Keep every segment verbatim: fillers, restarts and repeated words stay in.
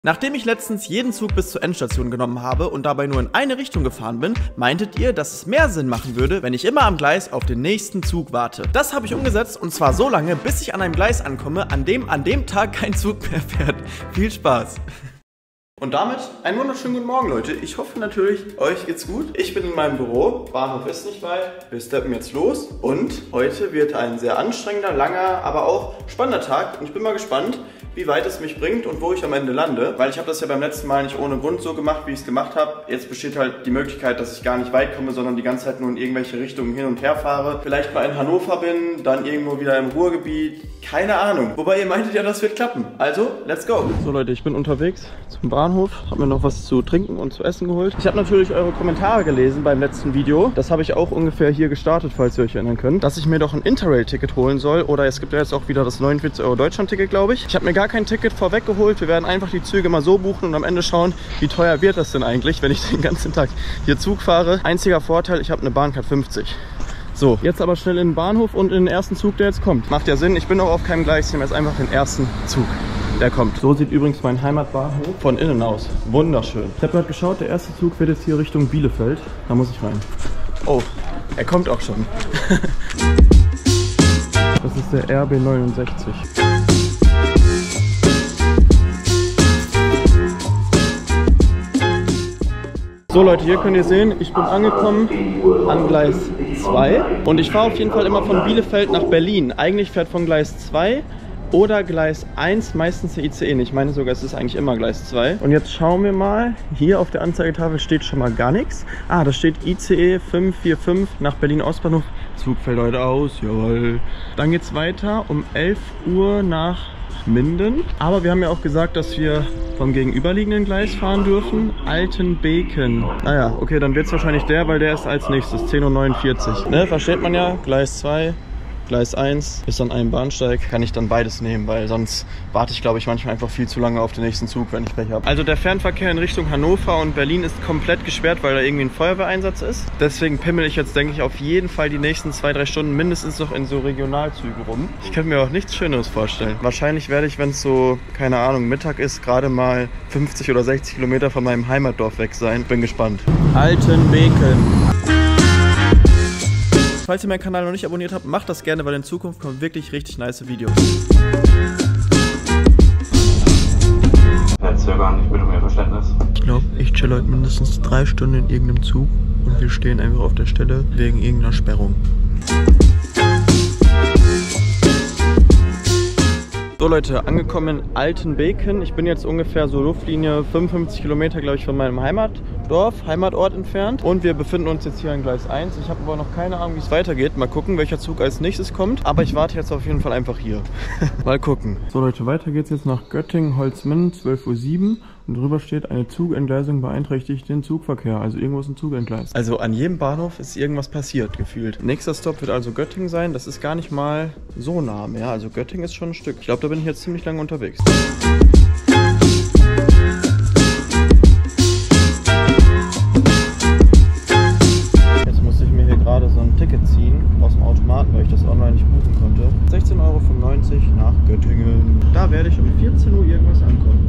Nachdem ich letztens jeden Zug bis zur Endstation genommen habe und dabei nur in eine Richtung gefahren bin, meintet ihr, dass es mehr Sinn machen würde, wenn ich immer am Gleis auf den nächsten Zug warte. Das habe ich umgesetzt und zwar so lange, bis ich an einem Gleis ankomme, an dem an dem Tag kein Zug mehr fährt. Viel Spaß! Und damit einen wunderschönen guten Morgen, Leute. Ich hoffe natürlich, euch geht's gut. Ich bin in meinem Büro, Bahnhof ist nicht weit, wir steppen jetzt los und heute wird ein sehr anstrengender, langer, aber auch spannender Tag und ich bin mal gespannt, wie weit es mich bringt und wo ich am Ende lande, weil ich habe das ja beim letzten Mal nicht ohne Grund so gemacht, wie ich es gemacht habe. Jetzt besteht halt die Möglichkeit, dass ich gar nicht weit komme, sondern die ganze Zeit nur in irgendwelche Richtungen hin und her fahre. Vielleicht mal in Hannover bin, dann irgendwo wieder im Ruhrgebiet, keine Ahnung. Wobei ihr meintet ja, das wird klappen. Also, let's go! So Leute, ich bin unterwegs zum Bahnhof, habe mir noch was zu trinken und zu essen geholt. Ich habe natürlich eure Kommentare gelesen beim letzten Video. Das habe ich auch ungefähr hier gestartet, falls ihr euch erinnern könnt, dass ich mir doch ein Interrail-Ticket holen soll. Oder es gibt ja jetzt auch wieder das neunundvierzig Euro Deutschland-Ticket, glaube ich. Ich habe mir gar kein Ticket vorweg geholt. Wir werden einfach die Züge mal so buchen und am Ende schauen, wie teuer wird das denn eigentlich, wenn ich den ganzen Tag hier Zug fahre. Einziger Vorteil, ich habe eine Bahncard fünfzig. So, jetzt aber schnell in den Bahnhof und in den ersten Zug, der jetzt kommt. Macht ja Sinn, ich bin auch auf keinem Gleis, ich nehme jetzt einfach den ersten Zug, der kommt. So sieht übrigens mein Heimatbahnhof von innen aus. Wunderschön. Ich habe gerade geschaut, der erste Zug wird jetzt hier Richtung Bielefeld. Da muss ich rein. Oh, er kommt auch schon. Das ist der R B neunundsechzig. So Leute, hier könnt ihr sehen, ich bin angekommen an Gleis zwei und ich fahre auf jeden Fall immer von Bielefeld nach Berlin. Eigentlich fährt von Gleis zwei oder Gleis eins meistens der I C E. Ich meine sogar, es ist eigentlich immer Gleis zwei. Und jetzt schauen wir mal, hier auf der Anzeigetafel steht schon mal gar nichts. Ah, da steht I C E fünf vier fünf nach Berlin-Ostbahnhof. Zug fällt heute aus, jawohl. Dann geht es weiter um elf Uhr nach Minden. Aber wir haben ja auch gesagt, dass wir vom gegenüberliegenden Gleis fahren dürfen. Altenbeken. Naja, okay, dann wird es wahrscheinlich der, weil der ist als nächstes. zehn Uhr neunundvierzig. Ne, versteht man ja. Gleis zwei. Gleis eins ist an einem Bahnsteig, kann ich dann beides nehmen, weil sonst warte ich, glaube ich, manchmal einfach viel zu lange auf den nächsten Zug, wenn ich Pech habe. Also der Fernverkehr in Richtung Hannover und Berlin ist komplett gesperrt, weil da irgendwie ein Feuerwehreinsatz ist. Deswegen pimmel ich jetzt, denke ich, auf jeden Fall die nächsten zwei, drei Stunden mindestens noch in so Regionalzügen rum. Ich könnte mir auch nichts Schöneres vorstellen. Wahrscheinlich werde ich, wenn es so, keine Ahnung, Mittag ist, gerade mal fünfzig oder sechzig Kilometer von meinem Heimatdorf weg sein. Bin gespannt. Altenbeken. Falls ihr meinen Kanal noch nicht abonniert habt, macht das gerne, weil in Zukunft kommen wirklich richtig nice Videos. Jetzt ja gar nicht mit um Ihr Verständnis. Ich glaube, ich chill heute mindestens drei Stunden in irgendeinem Zug und wir stehen einfach auf der Stelle wegen irgendeiner Sperrung. So Leute, angekommen in Altenbeken. Ich bin jetzt ungefähr so Luftlinie fünfundfünfzig Kilometer, glaube ich, von meinem Heimatdorf, Heimatort entfernt. Und wir befinden uns jetzt hier an Gleis eins. Ich habe aber noch keine Ahnung, wie es weitergeht. Mal gucken, welcher Zug als nächstes kommt. Aber ich warte jetzt auf jeden Fall einfach hier. Mal gucken. So Leute, weiter geht's jetzt nach Göttingen, Holzminden, zwölf Uhr sieben. Und drüber steht, eine Zugentgleisung beeinträchtigt den Zugverkehr. Also irgendwo ist ein Zug entgleist. Also an jedem Bahnhof ist irgendwas passiert, gefühlt. Nächster Stopp wird also Göttingen sein. Das ist gar nicht mal so nah mehr. Also Göttingen ist schon ein Stück. Ich glaube, da bin ich jetzt ziemlich lange unterwegs. Jetzt musste ich mir hier gerade so ein Ticket ziehen aus dem Automaten, weil ich das online nicht buchen konnte. sechzehn Euro fünfundneunzig nach Göttingen. Da werde ich um vierzehn Uhr irgendwas ankommen.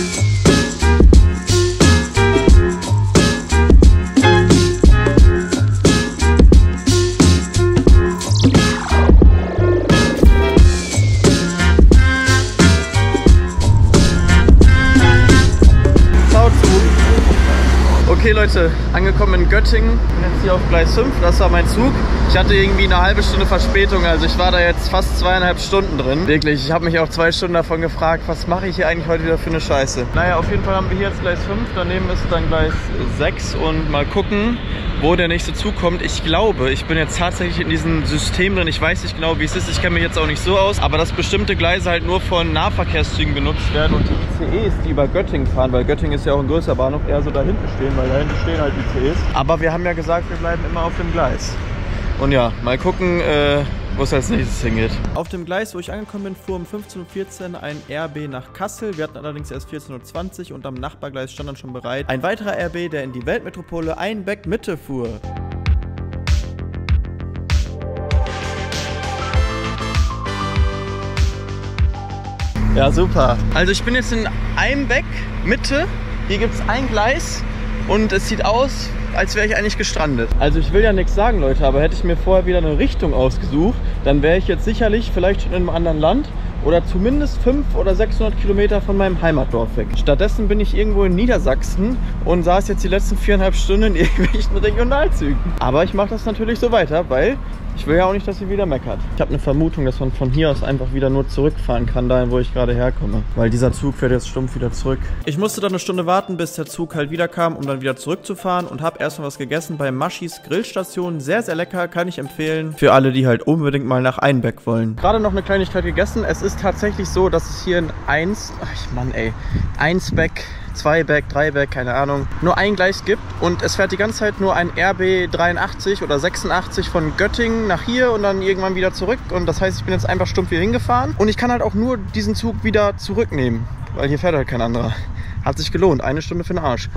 Okay Leute, angekommen in Göttingen, bin jetzt hier auf Gleis fünf, das war mein Zug. Ich hatte irgendwie eine halbe Stunde Verspätung, also ich war da jetzt fast zweieinhalb Stunden drin. Wirklich, ich habe mich auch zwei Stunden davon gefragt, was mache ich hier eigentlich heute wieder für eine Scheiße. Naja, auf jeden Fall haben wir hier jetzt Gleis fünf, daneben ist dann Gleis sechs und mal gucken, wo der nächste Zug kommt. Ich glaube, ich bin jetzt tatsächlich in diesem System drin, ich weiß nicht genau, wie es ist, ich kenne mich jetzt auch nicht so aus, aber dass bestimmte Gleise halt nur von Nahverkehrszügen benutzt werden und die I C Es, die über Göttingen fahren, weil Göttingen ist ja auch ein größer Bahnhof, eher so da hinten stehen, weil da hinten stehen halt I C Es. Aber wir haben ja gesagt, wir bleiben immer auf dem Gleis. Und ja, mal gucken, äh, wo es als nächstes hingeht. Auf dem Gleis, wo ich angekommen bin, fuhr um fünfzehn Uhr vierzehn ein R B nach Kassel. Wir hatten allerdings erst vierzehn Uhr zwanzig und am Nachbargleis stand dann schon bereit ein weiterer R B, der in die Weltmetropole Einbeck-Mitte fuhr. Ja, super. Also ich bin jetzt in Einbeck, Mitte. Hier gibt es ein Gleis und es sieht aus, als wäre ich eigentlich gestrandet. Also ich will ja nichts sagen, Leute, aber hätte ich mir vorher wieder eine Richtung ausgesucht, dann wäre ich jetzt sicherlich vielleicht schon in einem anderen Land oder zumindest fünfhundert oder sechshundert Kilometer von meinem Heimatdorf weg. Stattdessen bin ich irgendwo in Niedersachsen und saß jetzt die letzten viereinhalb Stunden in irgendwelchen Regionalzügen. Aber ich mache das natürlich so weiter, weil ich will ja auch nicht, dass sie wieder meckert. Ich habe eine Vermutung, dass man von hier aus einfach wieder nur zurückfahren kann, dahin, wo ich gerade herkomme. Weil dieser Zug fährt jetzt stumpf wieder zurück. Ich musste dann eine Stunde warten, bis der Zug halt wieder kam, um dann wieder zurückzufahren und habe erstmal was gegessen bei Maschis Grillstation. Sehr, sehr lecker, kann ich empfehlen. Für alle, die halt unbedingt mal nach Einbeck wollen. Gerade noch eine Kleinigkeit gegessen. Es ist tatsächlich so, dass es hier in eins, ach Mann ey, Einsbeck, Zweibeck, Dreibeck, keine Ahnung, nur ein Gleis gibt und es fährt die ganze Zeit nur ein R B dreiundachtzig oder sechsundachtzig von Göttingen nach hier und dann irgendwann wieder zurück und das heißt, ich bin jetzt einfach stumpf hier hingefahren und ich kann halt auch nur diesen Zug wieder zurücknehmen, weil hier fährt halt kein anderer. Hat sich gelohnt, eine Stunde für den Arsch.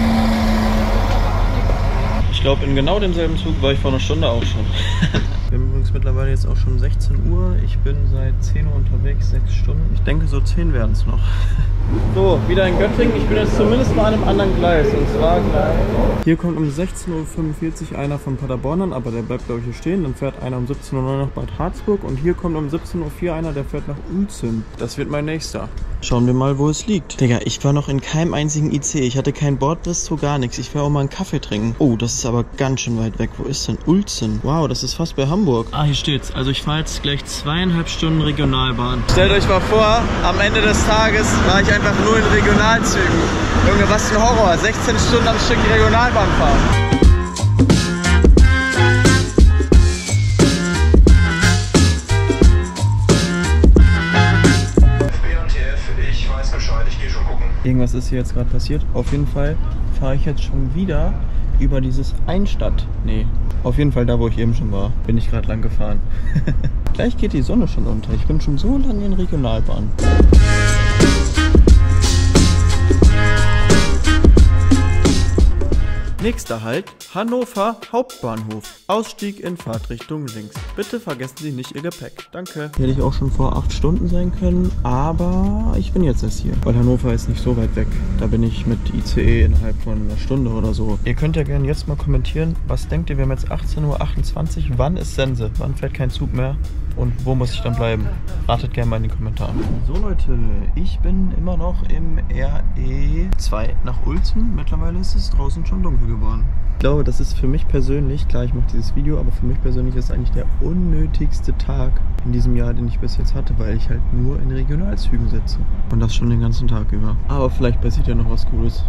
Ich glaube, in genau demselben Zug war ich vor einer Stunde auch schon. Wir haben übrigens mittlerweile jetzt auch schon sechzehn Uhr. Ich bin seit zehn Uhr unterwegs, sechs Stunden. Ich denke, so zehn werden es noch. So, wieder in Göttingen. Ich bin jetzt zumindest mal an einem anderen Gleis. Und zwar gleich. Hier kommt um sechzehn Uhr fünfundvierzig einer von Paderborn an, aber der bleibt, glaube ich, hier stehen. Dann fährt einer um siebzehn Uhr neun nach Bad Harzburg. Und hier kommt um siebzehn Uhr vier einer, der fährt nach Uelzen. Das wird mein nächster. Schauen wir mal, wo es liegt. Digga, ich war noch in keinem einzigen I C. Ich hatte kein Bordbistro, gar nichts. Ich will auch mal einen Kaffee trinken. Oh, das ist aber ganz schön weit weg. Wo ist denn Uelzen? Wow, das ist fast bei Hamburg. Ah, hier steht's. Also ich fahre jetzt gleich zweieinhalb Stunden Regionalbahn. Stellt euch mal vor, am Ende des Tages war ich einfach nur in Regionalzügen. Junge, was ein Horror. sechzehn Stunden am Stück Regionalbahn fahren. Irgendwas ist hier jetzt gerade passiert. Auf jeden Fall fahre ich jetzt schon wieder über dieses Einstadt. Nee, auf jeden Fall da, wo ich eben schon war, bin ich gerade lang gefahren. Gleich geht die Sonne schon unter. Ich bin schon so lange in Regionalbahn. Nächster Halt, Hannover Hauptbahnhof. Ausstieg in Fahrtrichtung links. Bitte vergessen Sie nicht Ihr Gepäck. Danke. Hätte ich auch schon vor acht Stunden sein können, aber ich bin jetzt erst hier. Weil Hannover ist nicht so weit weg. Da bin ich mit I C E innerhalb von einer Stunde oder so. Ihr könnt ja gerne jetzt mal kommentieren, was denkt ihr, wir haben jetzt achtzehn Uhr achtundzwanzig. Wann ist Sense? Wann fährt kein Zug mehr? Und wo muss ich dann bleiben? Ratet gerne mal in die Kommentare. So Leute, ich bin immer noch im R E zwei nach Uelzen. Mittlerweile ist es draußen schon dunkel geworden. Ich glaube, das ist für mich persönlich, klar, ich mache dieses Video, aber für mich persönlich ist es eigentlich der unnötigste Tag in diesem Jahr, den ich bis jetzt hatte, weil ich halt nur in Regionalzügen sitze. Und das schon den ganzen Tag über. Aber vielleicht passiert ja noch was Cooles.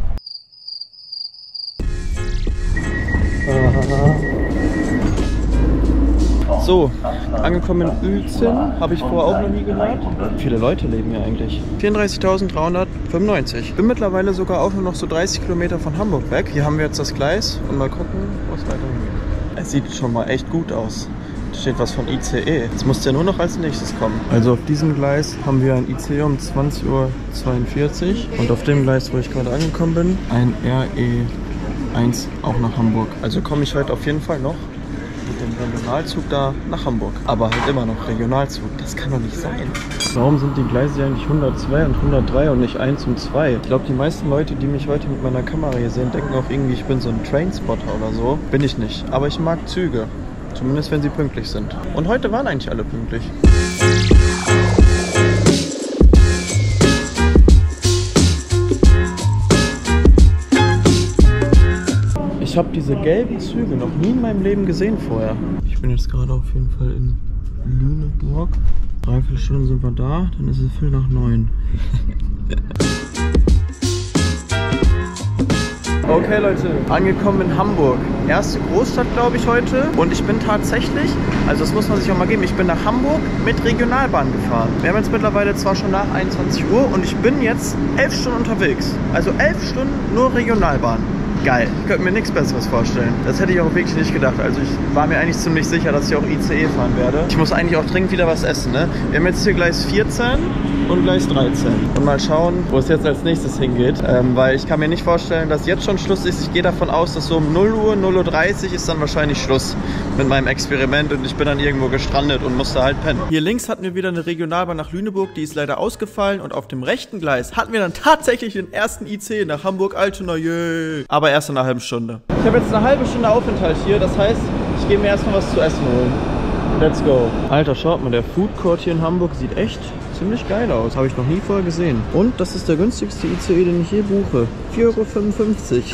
So, angekommen in Uelzen, habe ich vorher auch noch nie gehört. Wie viele Leute leben hier eigentlich? vierunddreißigtausenddreihundertfünfundneunzig. Bin mittlerweile sogar auch nur noch so dreißig Kilometer von Hamburg weg. Hier haben wir jetzt das Gleis und mal gucken, wo es weiter geht. Es sieht schon mal echt gut aus. Da steht was von I C E. Jetzt muss der nur noch als nächstes kommen. Also auf diesem Gleis haben wir ein I C E um zwanzig Uhr zweiundvierzig und auf dem Gleis, wo ich gerade angekommen bin, ein R E eins auch nach Hamburg. Also komme ich heute auf jeden Fall noch mit dem Regionalzug da nach Hamburg. Aber halt immer noch Regionalzug. Das kann doch nicht sein. Warum sind die Gleise eigentlich hundertzwei und hundertdrei und nicht eins und zwei? Ich glaube, die meisten Leute, die mich heute mit meiner Kamera hier sehen, denken auch irgendwie, ich bin so ein Trainspotter oder so. Bin ich nicht. Aber ich mag Züge. Zumindest, wenn sie pünktlich sind. Und heute waren eigentlich alle pünktlich. Ich habe diese gelben Züge noch nie in meinem Leben gesehen vorher. Ich bin jetzt gerade auf jeden Fall in Lüneburg. Dreiviertel Stunden sind wir da, dann ist es Viertel nach neun. Okay Leute, angekommen in Hamburg. Erste Großstadt, glaube ich, heute. Und ich bin tatsächlich, also das muss man sich auch mal geben, ich bin nach Hamburg mit Regionalbahn gefahren. Wir haben jetzt mittlerweile zwar schon nach einundzwanzig Uhr und ich bin jetzt elf Stunden unterwegs. Also elf Stunden nur Regionalbahn. Geil. Ich könnte mir nichts Besseres vorstellen. Das hätte ich auch wirklich nicht gedacht. Also ich war mir eigentlich ziemlich sicher, dass ich auch I C E fahren werde. Ich muss eigentlich auch dringend wieder was essen, ne? Wir haben jetzt hier Gleis vierzehn und Gleis dreizehn. Und mal schauen, wo es jetzt als nächstes hingeht. Ähm, weil ich kann mir nicht vorstellen, dass jetzt schon Schluss ist. Ich gehe davon aus, dass so um null Uhr, null Uhr dreißig ist dann wahrscheinlich Schluss mit meinem Experiment und ich bin dann irgendwo gestrandet und musste halt pennen. Hier links hatten wir wieder eine Regionalbahn nach Lüneburg, die ist leider ausgefallen und auf dem rechten Gleis hatten wir dann tatsächlich den ersten I C E nach Hamburg-Altona. Yeah. Aber erst in einer halben Stunde. Ich habe jetzt eine halbe Stunde Aufenthalt hier, das heißt, ich gehe mir erstmal was zu essen holen. Let's go. Alter, schaut mal, der Food Court hier in Hamburg sieht echt ziemlich geil aus. Habe ich noch nie vorher gesehen. Und das ist der günstigste I C E, den ich je buche. vier Euro fünfundfünfzig.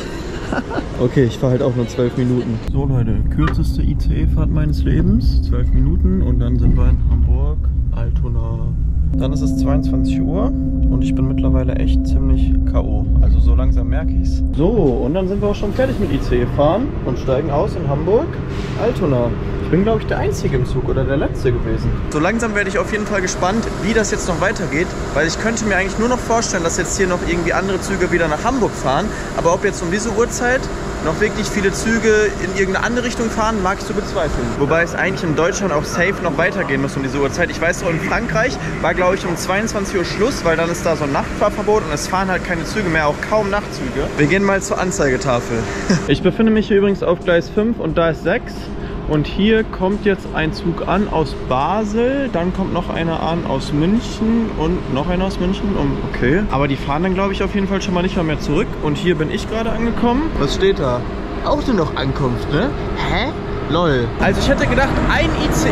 Okay, ich fahre halt auch nur zwölf Minuten. So Leute, kürzeste I C E-Fahrt meines Lebens. zwölf Minuten und dann sind wir in Hamburg, Altona. Dann ist es zweiundzwanzig Uhr und ich bin mittlerweile echt ziemlich K O Also so langsam merke ich es. So, und dann sind wir auch schon fertig mit I C E fahren und steigen aus in Hamburg, Altona. Ich bin, glaube ich, der Einzige im Zug oder der Letzte gewesen. So langsam werde ich auf jeden Fall gespannt, wie das jetzt noch weitergeht, weil ich könnte mir eigentlich nur noch vorstellen, dass jetzt hier noch irgendwie andere Züge wieder nach Hamburg fahren. Aber ob jetzt um diese Uhrzeit noch wirklich viele Züge in irgendeine andere Richtung fahren, mag ich so bezweifeln. Wobei es eigentlich in Deutschland auch safe noch weitergehen muss um diese Uhrzeit. Ich weiß noch, in Frankreich war, glaube ich, um zweiundzwanzig Uhr Schluss, weil dann ist da so ein Nachtfahrverbot und es fahren halt keine Züge mehr, auch kaum Nachtzüge. Wir gehen mal zur Anzeigetafel. Ich befinde mich hier übrigens auf Gleis fünf und da ist sechs. Und hier kommt jetzt ein Zug an aus Basel, dann kommt noch einer an aus München und noch einer aus München. Okay. Aber die fahren dann, glaube ich, auf jeden Fall schon mal nicht mal mehr zurück. Und hier bin ich gerade angekommen. Was steht da? Auch nur noch Ankunft, ne? Hä? Lol. Also ich hätte gedacht, ein I C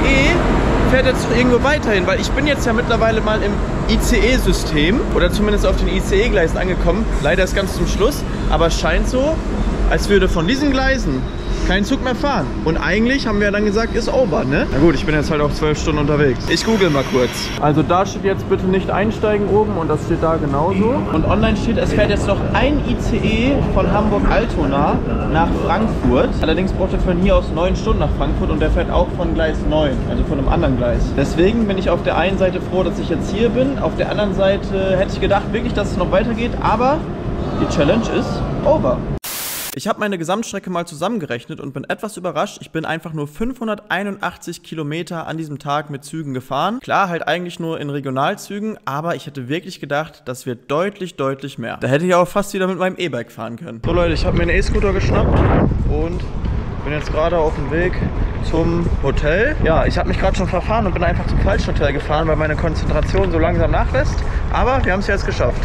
E fährt jetzt noch irgendwo weiterhin, weil ich bin jetzt ja mittlerweile mal im I C E-System oder zumindest auf den I C E-Gleisen angekommen. Leider ist ganz zum Schluss, aber es scheint so, als würde von diesen Gleisen kein Zug mehr fahren. Und eigentlich haben wir ja dann gesagt, ist over, ne? Na gut, ich bin jetzt halt auch zwölf Stunden unterwegs. Ich google mal kurz. Also da steht jetzt bitte nicht einsteigen oben und das steht da genauso. Und online steht, es fährt jetzt noch ein I C E von Hamburg-Altona nach Frankfurt. Allerdings braucht er von hier aus neun Stunden nach Frankfurt und der fährt auch von Gleis neun, also von einem anderen Gleis. Deswegen bin ich auf der einen Seite froh, dass ich jetzt hier bin. Auf der anderen Seite hätte ich gedacht wirklich, dass es noch weitergeht, aber die Challenge ist over. Ich habe meine Gesamtstrecke mal zusammengerechnet und bin etwas überrascht. Ich bin einfach nur fünfhunderteinundachtzig Kilometer an diesem Tag mit Zügen gefahren. Klar, halt eigentlich nur in Regionalzügen, aber ich hätte wirklich gedacht, das wird deutlich, deutlich mehr. Da hätte ich auch fast wieder mit meinem E-Bike fahren können. So Leute, ich habe mir einen E-Scooter geschnappt und bin jetzt gerade auf dem Weg zum Hotel. Ja, ich habe mich gerade schon verfahren und bin einfach zum falschen Hotel gefahren, weil meine Konzentration so langsam nachlässt. Aber wir haben es jetzt geschafft.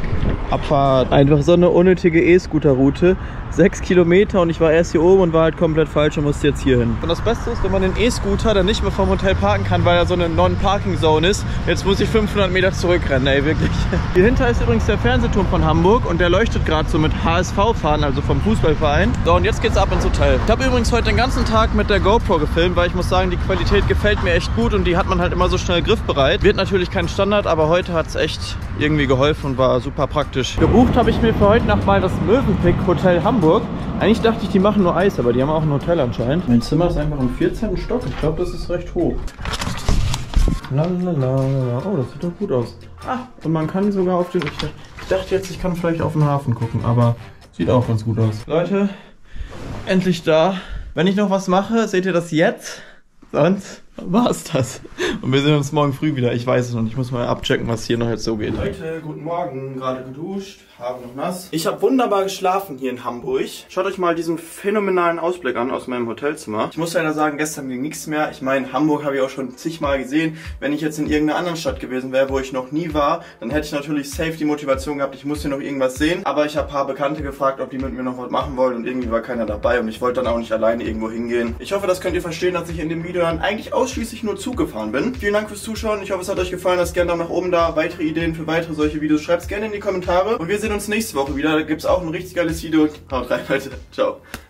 Abfahrt. Einfach so eine unnötige E-Scooter-Route. Sechs Kilometer und ich war erst hier oben und war halt komplett falsch und musste jetzt hier hin. Und das Beste ist, wenn man den E-Scooter dann nicht mehr vom Hotel parken kann, weil er so eine Non-Parking-Zone ist. Jetzt muss ich fünfhundert Meter zurückrennen, ey, wirklich. Hier hinter ist übrigens der Fernsehturm von Hamburg und der leuchtet gerade so mit H S V-Fahren, also vom Fußballverein. So, und jetzt geht's ab ins Hotel. Ich habe übrigens heute den ganzen Tag mit der GoPro gefilmt, weil ich muss sagen, die Qualität gefällt mir echt gut und die hat man halt immer so schnell griffbereit. Wird natürlich kein Standard, aber heute hat es echt irgendwie geholfen und war super praktisch. Gebucht habe ich mir für heute Nacht mal das Mövenpick Hotel Hamburg. Eigentlich dachte ich, die machen nur Eis, aber die haben auch ein Hotel anscheinend. Mein Zimmer ist einfach im vierzehnten Stock. Ich glaube, das ist recht hoch. Lalalala. Oh, das sieht doch gut aus. Ah, und man kann sogar auf den... Ich dachte jetzt, ich kann vielleicht auf den Hafen gucken, aber sieht auch ganz gut aus. Leute, endlich da. Wenn ich noch was mache, seht ihr das jetzt? Sonst war's das. Und wir sehen uns morgen früh wieder. Ich weiß es noch nicht. Ich muss mal abchecken, was hier noch jetzt so geht. Leute, guten Morgen. Gerade geduscht. Haare noch nass. Ich habe wunderbar geschlafen hier in Hamburg. Schaut euch mal diesen phänomenalen Ausblick an aus meinem Hotelzimmer. Ich muss leider sagen, gestern ging nichts mehr. Ich meine, Hamburg habe ich auch schon zigmal gesehen. Wenn ich jetzt in irgendeiner anderen Stadt gewesen wäre, wo ich noch nie war, dann hätte ich natürlich safe die Motivation gehabt, ich muss hier noch irgendwas sehen. Aber ich habe ein paar Bekannte gefragt, ob die mit mir noch was machen wollen und irgendwie war keiner dabei und ich wollte dann auch nicht alleine irgendwo hingehen. Ich hoffe, das könnt ihr verstehen, dass ich in dem Video dann eigentlich ausschließlich nur Zug gefahren bin. Vielen Dank fürs Zuschauen. Ich hoffe, es hat euch gefallen. Lasst gerne Daumen nach oben da. Weitere Ideen für weitere solche Videos schreibt es gerne in die Kommentare. Und wir sehen uns nächste Woche wieder. Da gibt es auch ein richtig geiles Video. Haut rein, Leute. Ciao.